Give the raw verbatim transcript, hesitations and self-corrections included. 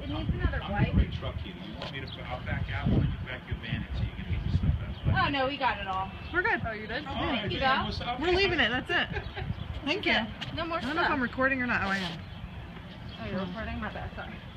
It needs another wipe. I'm a truck key. You want me to? I'll back out when you back your van in so you can get your stuff out. Oh no, we got it all. We're good. Oh, you did? Oh, Thank right, you, then, though. what's up? We're leaving it. That's it. Thank you. No more I stuff. don't know if I'm recording or not. Oh, I am. Oh, you're recording? My bad, sorry.